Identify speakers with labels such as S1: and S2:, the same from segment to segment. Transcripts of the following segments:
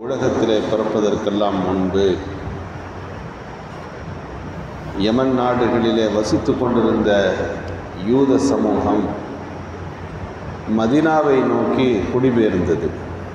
S1: உலகத்திலே பிறப்பதற்கெல்லாம் முன்பு யமன் நாடுகளிலே வசித்து கொண்டிருந்த யூத சமூகம் மதீனாவை நோக்கி குடிபெயர்ந்தது.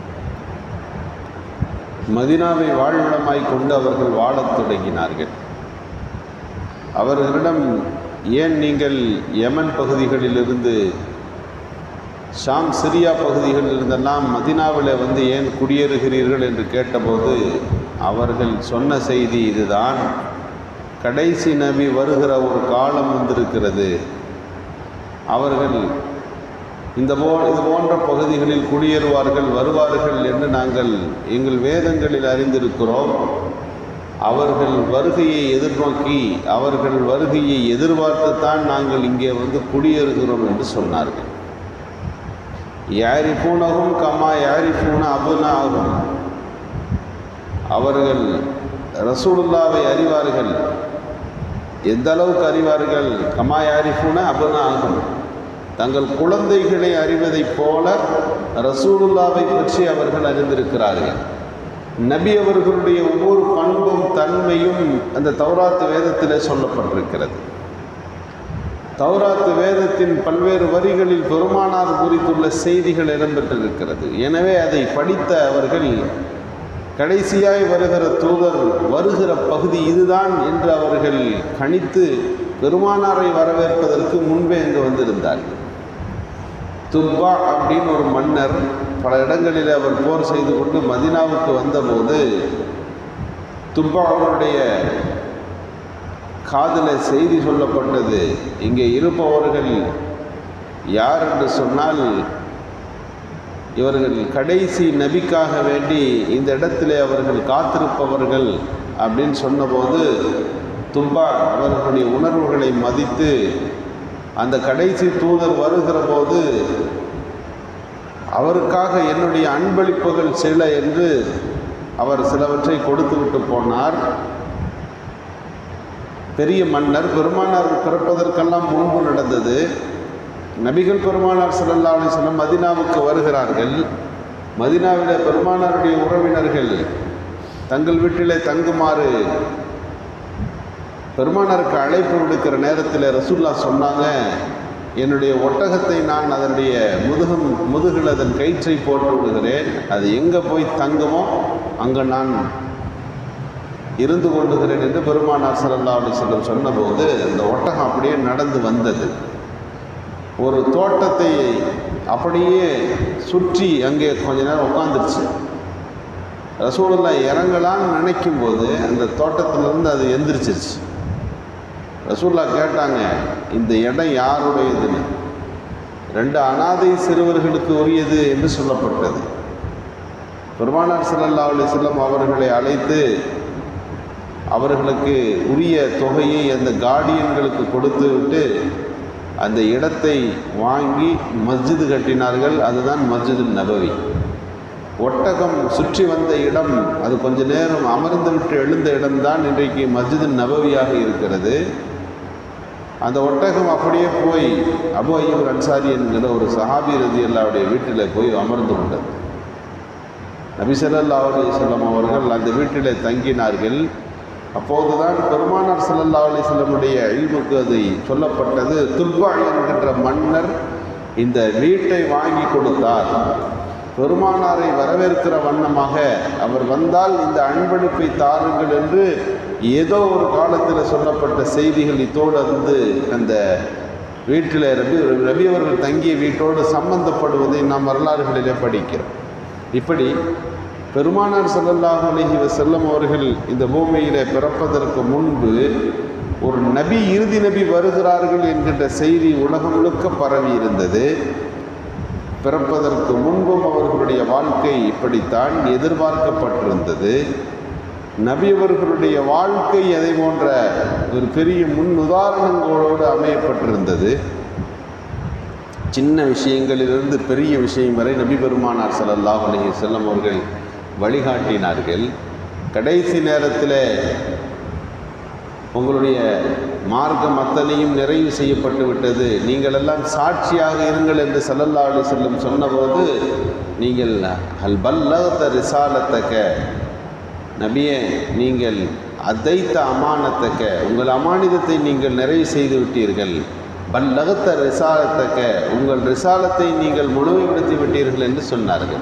S1: மதீனாவை வாழ்விடமாய் கொண்டு அவர்கள் வாழத் தொடங்கினார்கள். அவர்களிடம், ஏன் நீங்கள் யமன் பகுதிகளிலிருந்து, ஷாம் சிரியா பகுதிகளில் இருந்தெல்லாம் மதீனாவில் வந்து ஏன் குடியேறுகிறீர்கள் என்று கேட்டபோது அவர்கள் சொன்ன செய்தி இதுதான்: கடைசி நபி வருகிற ஒரு காலம் வந்திருக்கிறது. அவர்கள் இது போன்ற பகுதிகளில் குடியேறுவார்கள், வருவார்கள் என்று நாங்கள் எங்கள் வேதங்களில் அறிந்திருக்கிறோம். அவர்கள் வருகையை எதிர்நோக்கி, அவர்கள் வருகையை எதிர்பார்த்துத்தான் நாங்கள் இங்கே வந்து குடியேறுகிறோம் என்று சொன்னார்கள். யாரிஃபூனஹும் கமா யாரிஃபூன அபுனாஹும், அவர்கள் ரசூலுல்லாவை அறிவார்கள். எந்த அளவுக்கு அறிவார்கள்? கமா யாரிஃபூன அபுனாஹும், தங்கள் குழந்தைகளை அறிவதைப் போல ரசூலுல்லாவை பற்றி அவர்கள் அறிந்திருக்கிறார்கள். நபி அவர்களுடைய ஒவ்வொரு பண்பும் தன்மையும் அந்த தௌராத் வேதத்திலே சொல்லப்பட்டிருக்கிறது. தௌராத் வேதத்தின் பல்வேறு வரிகளில் பெருமானார் குறித்துள்ள செய்திகள் இடம்பெற்றிருக்கிறது. எனவே அதை படித்த அவர்கள் கடைசியாய் வருகிற தூதர் வருகிற பகுதி இதுதான் என்று அவர்கள் கணித்து பெருமானாரை வரவேற்பதற்கு முன்பே அங்கு வந்திருந்தார்கள். துப்பா அப்படின்னு ஒரு மன்னர் பல இடங்களில் அவர் போர் செய்து கொண்டு மதீனாவுக்கு வந்தபோது துப்பா அவருடைய காதில் செய்தி சொல்லப்பட்டது. இங்கே இருப்பவர்கள் யார் என்று சொன்னால், இவர்கள் கடைசி நபிக்காக வேண்டி இந்த இடத்திலே அவர்கள் காத்திருப்பவர்கள் அப்படின்னு சொன்னபோது துப்பா அவர்களுடைய உணர்வுகளை மதித்து அந்த கடைசி தூதர் வருகிற போது அவருக்காக என்னுடைய அன்பளிப்புகள் சில என்று அவர் சிலவற்றை கொடுத்து விட்டு போனார். பெரிய மன்னர், பெருமானார் பிறப்பதற்கெல்லாம் முன்பு நடந்தது. நபிகள் பெருமானார் ஸல்லல்லாஹு அலைஹி வஸல்லம் மதீனாவுக்கு வருகிறார்கள். மதீனாவிலே பெருமானாருடைய உறவினர்கள் தங்கள் வீட்டிலே தங்குமாறு பெருமானாருக்கு அழைப்பு விடுக்கிற நேரத்தில் ரசூலுல்லாஹ் சொன்னாங்க, என்னுடைய ஒட்டகத்தை நான் அதனுடைய முதுகில் அதன் கயிற்றை போட்டு விடுகிறேன். அது எங்கே போய் தங்குமோ அங்கே நான் இருந்து கொள்ளுகிறேன் என்று பெருமானார் ஸல்லல்லாஹு அலைஹி வஸல்லம் சொன்னபோது அந்த ஒட்டகம் அப்படியே நடந்து வந்தது. ஒரு தோட்டத்தை அப்படியே சுற்றி அங்கே கொஞ்ச நேரம் உட்காந்துருச்சு. ரசூலுல்லாஹ் இறங்கலான்னு நினைக்கும் போது அந்த தோட்டத்திலிருந்து அது எந்திரிச்சிருச்சு. ரசூலுல்லாஹ் கேட்டாங்க, இந்த இடம் யாருடையதுன்னு. 2 அனாதை சிறுவர்களுக்கு உரியது என்று சொல்லப்பட்டது. பெருமானார் ஸல்லல்லாஹு அலைஹி வஸல்லம் அவர்களை அழைத்து அவர்களுக்கு உரிய தொகையை அந்த கார்டியன்களுக்கு கொடுத்து விட்டு அந்த இடத்தை வாங்கி மஸ்ஜிது கட்டினார்கள். அதுதான் மஸ்ஜிது நபவி. ஒட்டகம் சுற்றி வந்த இடம், அது கொஞ்ச நேரம் அமர்ந்து விட்டு எழுந்த இடம்தான் இன்றைக்கு மஸ்ஜிது நபவியாக இருக்கிறது. அந்த ஒட்டகம் அப்படியே போய் அபு அய்யூப் அன்சாரி என்கிற ஒரு சஹாபி ரலியல்லாஹுடைய வீட்டில் போய் அமர்ந்து கொண்டது. நபி ஸல்லல்லாஹு அலைஹி வஸல்லம் அவர்கள் அந்த வீட்டிலே தங்கினார்கள். அப்போதுதான் பெருமானார் ஸல்லல்லாஹு அலைஹி வஸல்லமுடைய இல்முக்கு அது சொல்லப்பட்டது. துப்பா என்கின்ற மன்னர் இந்த வீட்டை வாங்கி கொடுத்தார். பெருமானாரை வரவேற்கிற வண்ணமாக அவர் வந்தால் இந்த அன்பளிப்பை தாருங்கள் என்று ஏதோ ஒரு காலத்தில் சொல்லப்பட்ட செய்திகள் இத்தோடு வந்து அந்த வீட்டில் ரபி அவர்கள் தங்கிய வீட்டோடு சம்பந்தப்படுவதை நாம் வரலாறுகளிலே படிக்கிறோம். இப்படி பெருமானார் ஸல்லல்லாஹு அலைஹி வஸல்லம் அவர்கள் இந்த பூமியிலே பிறப்பதற்கு முன்பு ஒரு நபி, இறுதி நபி வருகிறார்கள் என்கின்ற செய்தி உலகம் முழுக்க பரவி இருந்தது. பிறப்பதற்கு முன்பும் அவர்களுடைய வாழ்க்கை இப்படித்தான் எதிர்பார்க்கப்பட்டிருந்தது. நபி அவர்களுடைய வாழ்க்கை அதை போன்ற ஒரு பெரிய முன் உதாரணங்களோடு அமையப்பட்டிருந்தது. சின்ன விஷயங்களிலிருந்து பெரிய விஷயம் வரை நபி பெருமானார் ஸல்லல்லாஹு அலைஹி வஸல்லம் அவர்கள் வழிகாட்டினார்கள். கடைசி நேரத்தில் உங்களுடைய மார்க்கம் அத்தனையும் நிறைவு செய்யப்பட்டு விட்டது, நீங்கள் எல்லாம் சாட்சியாக இருங்கள் என்று ஸல்லல்லாஹு அலைஹி வஸல்லம் சொன்னபோது, நீங்கள் அல் பல்லகத ரிசாலத்தக, நபியே நீங்கள் அதைத்த அமானத்தக்க, உங்கள் அமானிதத்தை நீங்கள் நிறைவு செய்து விட்டீர்கள், பல்லகத்த ரிசாலத்தக்க, உங்கள் ரிசாலத்தை நீங்கள் முழுமைப்படுத்தி விட்டீர்கள் என்று சொன்னார்கள்.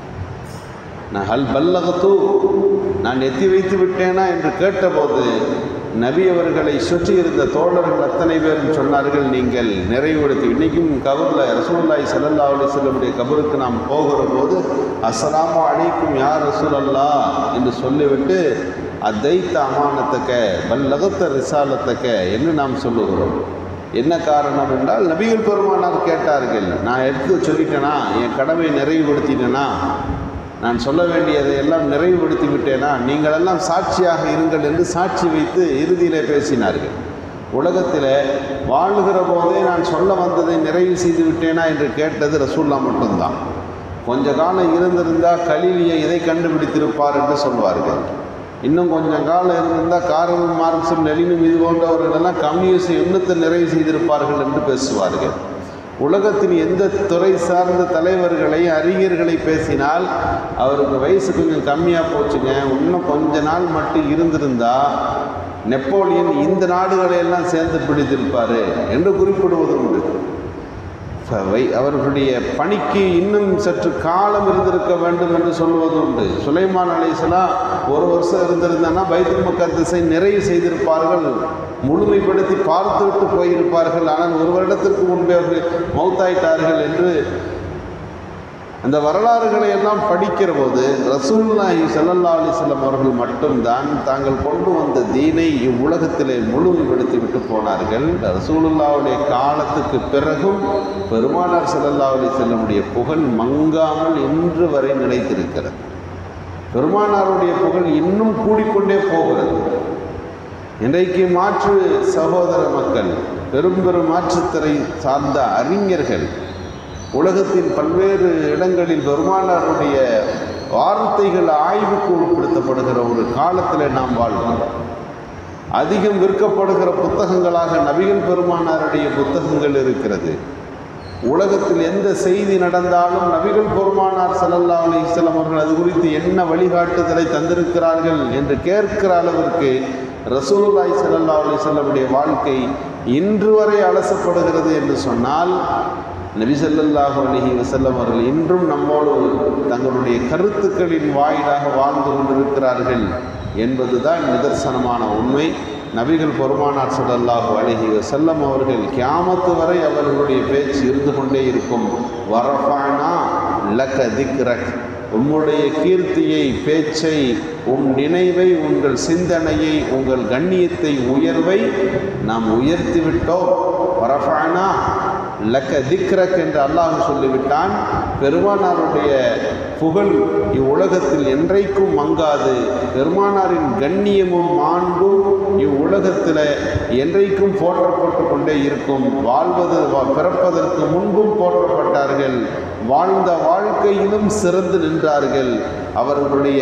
S1: ஹல் பல்லகத்து, நான் எத்தி வைத்து விட்டேனா என்று கேட்டபோது நபி அவர்களை சுற்றி இருந்த தோழர்கள் அத்தனை பேரும் சொன்னார்கள், நீங்கள் நிறைவுபடுத்தி. இன்றைக்கும் கபரில் ரசூலுல்லாஹி ஸல்லல்லாஹு அலைஹி வஸல்லம் கபருக்கு நாம் போகிற போது அஸ்ஸலாமு அலைக்கும் யா ரசூலல்லாஹ் என்று சொல்லிவிட்டு அதைத்த அமானத்தக்க பல்லகத்த ரிசாலத்தக்க என்று நாம் சொல்லுகிறோம். என்ன காரணம் என்றால், நபிகள் பெருமானார் கேட்டார்கள், நான் எடுத்து சொல்லிட்டேனா, என் கடமை நிறைவுபடுத்தினேனா, நான் சொல்ல வேண்டியதை எல்லாம் நிறைவுபடுத்தி விட்டேனா, நீங்கள் எல்லாம் சாட்சியாக இருங்கள் என்று சாட்சி வைத்து இறுதியிலே பேசினார்கள். உலகத்தில் வாழுகிற போதே நான் சொல்ல வந்ததை நிறைவு செய்து விட்டேனா என்று கேட்டது ரசூல்லா மட்டும்தான். கொஞ்ச காலம் இருந்திருந்தால் கலீலியை இதை கண்டுபிடித்திருப்பார் என்று சொல்வார்கள். இன்னும் கொஞ்சம் காலம் இருந்திருந்தால் கார்ல் மார்க்ஸும் லெனினும் இது போன்றவர்களெல்லாம் கம்யூனிஸ்ட் எண்ணத்தை நிறைவு செய்திருப்பார்கள் என்று பேசுவார்கள். உலகத்தின் எந்த துறை சார்ந்த தலைவர்களை அறிஞர்களை பேசினால் அவருக்கு வயசு கொஞ்சம் கம்மியாக போச்சுங்க, இன்னும் கொஞ்ச நாள் மட்டும் இருந்திருந்தா நெப்போலியன் இந்த நாடுகளை எல்லாம் சேர்ந்து பிடித்திருப்பார் என்று குறிப்பிடுவது உண்டு. அவர்களுடைய பணிக்கு இன்னும் சற்று காலம் இருந்திருக்க வேண்டும் என்று சொல்வது உண்டு. சுலைமான் அலைஹிஸ்ஸலாம் ஒரு வருஷம் இருந்திருந்தான்னா பைத்துல் முகத்தஸை நிறைவு செய்திருப்பார்கள், முழுமைப்படுத்தி பார்த்துவிட்டு போயிருப்பார்கள். ஆனால் ஒரு வருடத்திற்கு முன்பே அவர்கள் மௌத்தாயிட்டார்கள் என்று அந்த வரலாறுகளை எல்லாம் படிக்கிற போது ரசூலுல்லாஹி ஸல்லல்லாஹு அலைஹி வஸல்லம் அவர்கள் மட்டும்தான் தாங்கள் கொண்டு வந்த தீனை இவ்வுலகத்திலே முழுமைப்படுத்தி விட்டு போனார்கள். ரசூலுல்லாஹுடைய காலத்துக்கு பிறகும் பெருமானார் ஸல்லல்லாஹு அலைஹி வஸல்லமுடைய புகழ் மங்காமல் இன்று வரை நிலைத்திருக்கிறது. பெருமானாருடைய புகழ் இன்னும் கூடிக்கொண்டே போகிறது. இன்றைக்கு மாற்று சகோதர மக்கள், பெரும் பெரும் மாற்றுத்துறை சார்ந்த அறிஞர்கள் உலகத்தின் பல்வேறு இடங்களில் பெருமானாருடைய வார்த்தைகள் ஆய்வுக்கு உட்படுத்தப்படுகிற ஒரு காலத்தில் நாம் வாழ்கிறோம். அதிகம் விற்கப்படுகிற புத்தகங்களாக நபிகள் பெருமானாருடைய புத்தகங்கள் இருக்கிறது. உலகத்தில் எந்த செய்தி நடந்தாலும் நபிகள் பெருமானார் ஸல்லல்லாஹு அலைஹி வஸல்லம் அவர்கள் அது குறித்து என்ன வழிகாட்டுதலை தந்திருக்கிறார்கள் என்று கேட்கிற அளவிற்கு ரசூலுல்லாஹி ஸல்லல்லாஹு அலைஹி வஸல்லமுடைய வாழ்க்கை இன்று வரை அலசப்படுகிறது என்று சொன்னால், நபி ஸல்லல்லாஹு அலைஹி வஸல்லம் அவர்கள் இன்றும் நம்மோடு தங்களுடைய கருத்துக்களின் வாயிலாக வாழ்ந்து கொண்டிருக்கிறார்கள் என்பதுதான் நிதர்சனமான உண்மை. நபிகள் பெருமானார் ஸல்லல்லாஹு அலைஹி வஸல்லம் அவர்கள் கியாமத்து வரை அவர்களுடைய பேச்சு இருந்து கொண்டே இருக்கும். வரஃபஅனா லக திக்ரக், உம்முடைய கீர்த்தியை, பேச்சை, உம் நினைவை, உங்கள் சிந்தனையை, உங்கள் கண்ணியத்தை, உயர்வை நாம் உயர்த்திவிட்டோம். வரஃபஅனா லக்க திக்ரக் என்று அல்லாஹ் சொல்லிவிட்டான். பெருமானாருடைய புகழ் இவ்வுலகத்தில் என்றைக்கும் மங்காது. பெருமானாரின் கண்ணியமும் மாண்பும் இவ்வுலகத்தில் என்றைக்கும் போற்றப்பட்டு கொண்டே இருக்கும். பிறப்பதற்கு முன்பும் போற்றப்பட்டார்கள், வாழ்ந்த வாழ்க்கையிலும் சிறந்து நின்றார்கள். அவர்களுடைய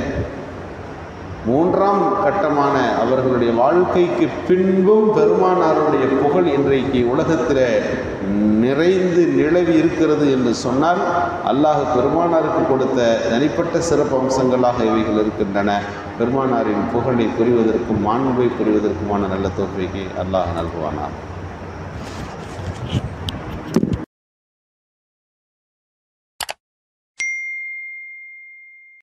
S1: மூன்றாம் கட்டமான அவர்களுடைய வாழ்க்கைக்கு பின்பும் பெருமானாருடைய புகழ் இன்றைக்கு உலகத்தில் நிறைந்து நிலவி இருக்கிறது என்று சொன்னால் அல்லாஹ் பெருமானாருக்கு கொடுத்த தனிப்பட்ட சிறப்பு அம்சங்களாக இவைகள் இருக்கின்றன. பெருமானாரின் புகழை புரிவதற்கும் மாண்பை புரிவதற்குமான நல்ல தோல்விக்கு அல்லாஹ் நல்குவானார்.